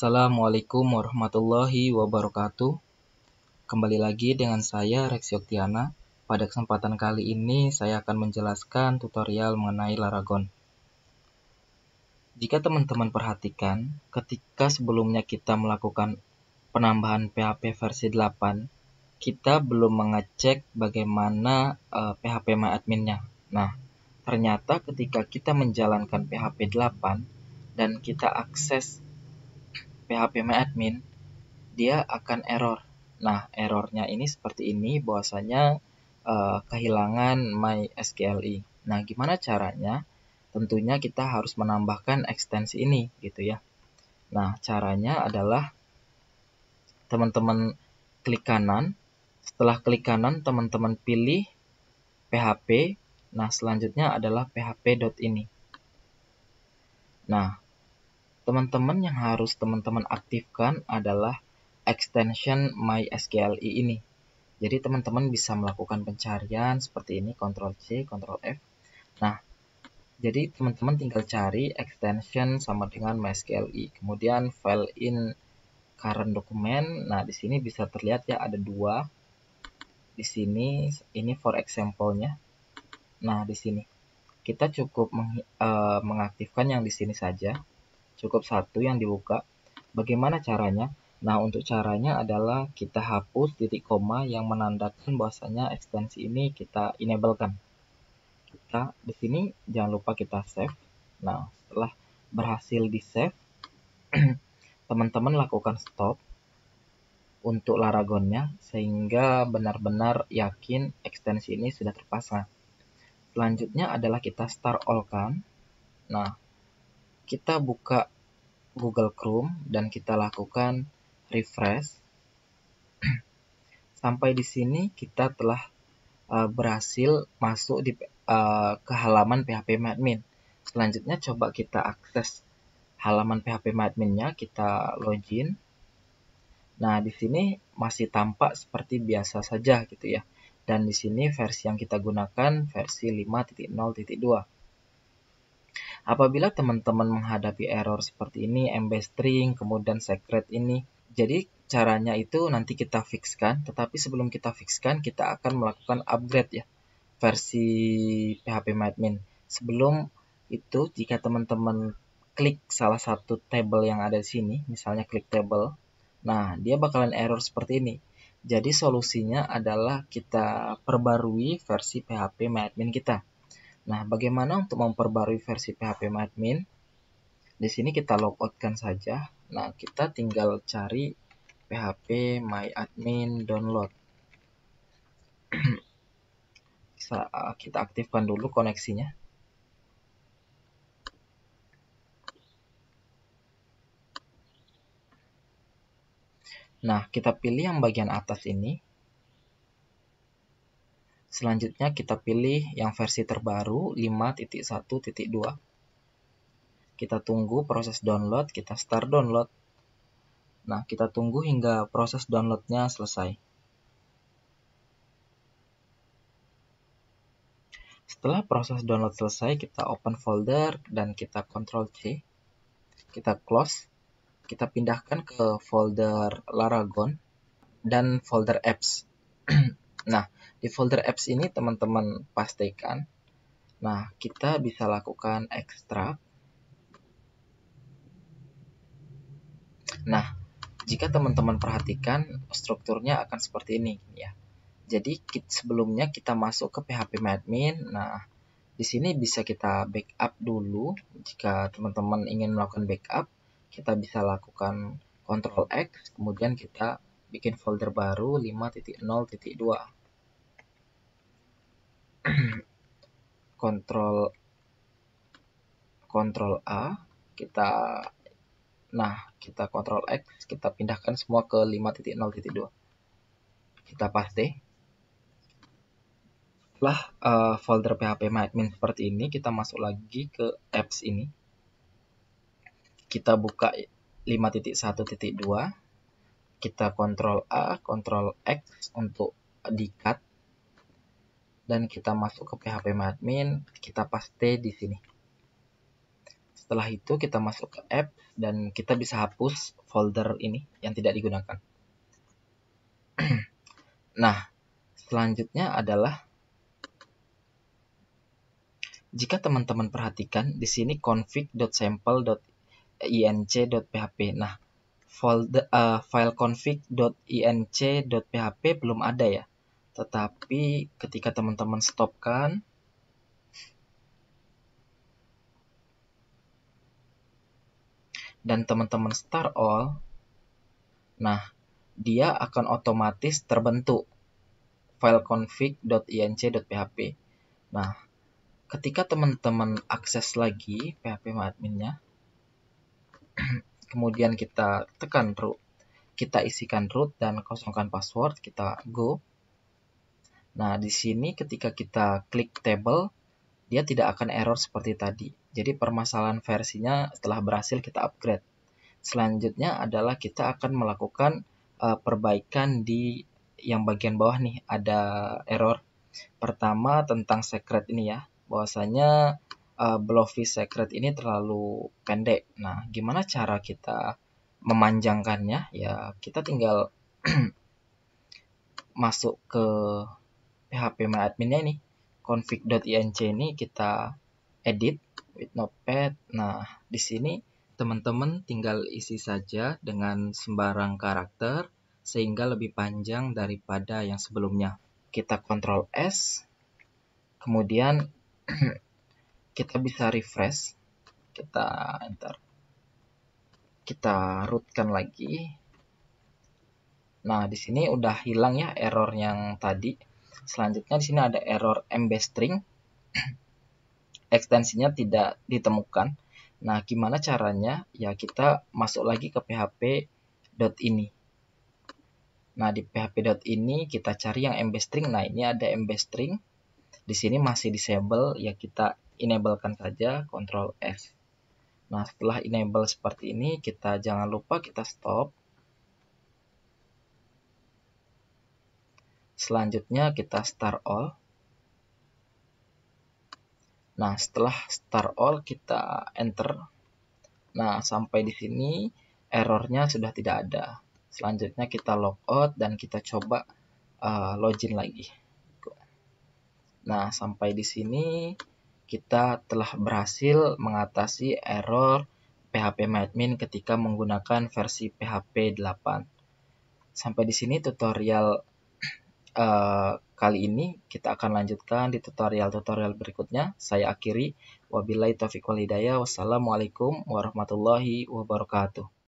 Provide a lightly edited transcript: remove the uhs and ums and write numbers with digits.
Assalamualaikum warahmatullahi wabarakatuh. Kembali lagi dengan saya Rex Yoktiana. Pada kesempatan kali ini saya akan menjelaskan tutorial mengenai Laragon. Jika teman-teman perhatikan, ketika sebelumnya kita melakukan penambahan PHP versi 8, kita belum mengecek bagaimana PHP MyAdmin-nya. Nah, ternyata ketika kita menjalankan PHP 8 dan kita akses PHP MyAdmin, dia akan error. Nah, errornya ini seperti ini, bahwasanya kehilangan MySQLi. Nah, gimana caranya? Tentunya kita harus menambahkan ekstensi ini, gitu ya. Nah, caranya adalah teman-teman klik kanan. Setelah klik kanan, teman-teman pilih PHP. Nah, selanjutnya adalah php.ini. Nah, teman-teman yang harus teman-teman aktifkan adalah extension MySQLi ini. Jadi teman-teman bisa melakukan pencarian seperti ini, Ctrl+C, Ctrl+F. Nah, jadi teman-teman tinggal cari extension sama dengan MySQLi. Kemudian file in current document. Nah, di sini bisa terlihat ya ada dua. Di sini ini for example-nya. Nah, di sini kita cukup mengaktifkan yang di sini saja. Cukup satu yang dibuka. Bagaimana caranya? Nah, untuk caranya adalah kita hapus titik koma yang menandakan bahwasanya ekstensi ini kita enablekan. Kita di sini jangan lupa kita save. Nah, setelah berhasil di save, teman-teman lakukan stop untuk Laragonnya sehingga benar-benar yakin ekstensi ini sudah terpasang. Selanjutnya adalah kita start all-kan. Nah, kita buka Google Chrome dan kita lakukan refresh. Sampai di sini kita telah berhasil masuk ke halaman PHP MyAdmin. Selanjutnya coba kita akses halaman PHP MyAdmin-nya, kita login. Nah, di sini masih tampak seperti biasa saja gitu ya. Dan di sini versi yang kita gunakan versi 5.0.2. Apabila teman-teman menghadapi error seperti ini, mbstring, kemudian secret ini, jadi caranya itu nanti kita fixkan, tetapi sebelum kita fixkan, kita akan melakukan upgrade ya, versi PHP MyAdmin. Sebelum itu, jika teman-teman klik salah satu table yang ada di sini, misalnya klik table, nah dia bakalan error seperti ini. Jadi solusinya adalah kita perbarui versi PHP MyAdmin kita. Nah, bagaimana untuk memperbarui versi PHP MyAdmin? Di sini kita logoutkan saja. Nah, kita tinggal cari PHP MyAdmin download. Kita aktifkan dulu koneksinya. Nah, kita pilih yang bagian atas ini. Selanjutnya kita pilih yang versi terbaru 5.1.2. Kita tunggu proses download, kita start download. Nah, kita tunggu hingga proses downloadnya selesai. Setelah proses download selesai, kita open folder dan kita Ctrl+C. Kita close. Kita pindahkan ke folder Laragon dan folder apps. Nah, di folder apps ini teman-teman pastikan. Nah, kita bisa lakukan extract. Nah, jika teman-teman perhatikan, strukturnya akan seperti ini ya. Jadi sebelumnya kita masuk ke PHP MyAdmin. Nah, di sini bisa kita backup dulu. Jika teman-teman ingin melakukan backup, kita bisa lakukan Ctrl+X, kemudian kita bikin folder baru 5.0.2. Ctrl+A, kita Ctrl+X, kita pindahkan semua ke 5.0.2. Kita paste. Setelah folder PHP MyAdmin seperti ini, kita masuk lagi ke apps ini. Kita buka 5.1.2. Kita Ctrl+A, Ctrl+X untuk di-cut. Dan kita masuk ke PHP MyAdmin, kita paste di sini. Setelah itu kita masuk ke app dan kita bisa hapus folder ini yang tidak digunakan. Nah, selanjutnya adalah jika teman-teman perhatikan di sini config.sample.inc.php. Nah, file config.inc.php belum ada ya. Tetapi ketika teman-teman stopkan, dan teman-teman start all, nah dia akan otomatis terbentuk file config.inc.php. Nah, ketika teman-teman akses lagi php-adminnya, kemudian kita tekan root, kita isikan root dan kosongkan password, kita go. Nah, di sini ketika kita klik table, dia tidak akan error seperti tadi. Jadi permasalahan versinya setelah berhasil kita upgrade. Selanjutnya adalah kita akan melakukan perbaikan di yang bagian bawah nih, ada error. Pertama tentang secret ini ya, bahwasanya Blowfish secret ini terlalu pendek. Nah, gimana cara kita memanjangkannya? Ya, kita tinggal masuk ke php-adminnya ini, config.inc ini kita edit with notepad. Nah, di sini teman-teman tinggal isi saja dengan sembarang karakter sehingga lebih panjang daripada yang sebelumnya. Kita Ctrl S, kemudian kita bisa refresh, kita enter, kita rootkan lagi. Nah, di sini udah hilang ya error yang tadi. Selanjutnya di sini ada error mbstring, ekstensinya tidak ditemukan. Nah, gimana caranya? Ya, kita masuk lagi ke php.ini. Nah, di php.ini kita cari yang mbstring. Nah, ini ada mbstring. Di sini masih disable, ya kita enablekan saja, Ctrl S. Nah, setelah enable seperti ini, kita jangan lupa kita stop. Selanjutnya kita start all. Nah, setelah start all kita enter. Nah, sampai di sini errornya sudah tidak ada. Selanjutnya kita logout dan kita coba login lagi. Nah, sampai di sini kita telah berhasil mengatasi error php-admin ketika menggunakan versi PHP 8. Sampai di sini tutorial kali ini. Kita akan lanjutkan di tutorial-tutorial berikutnya. Saya akhiri. Wabillahi taufiq wal hidayah. Wassalamualaikum warahmatullahi wabarakatuh.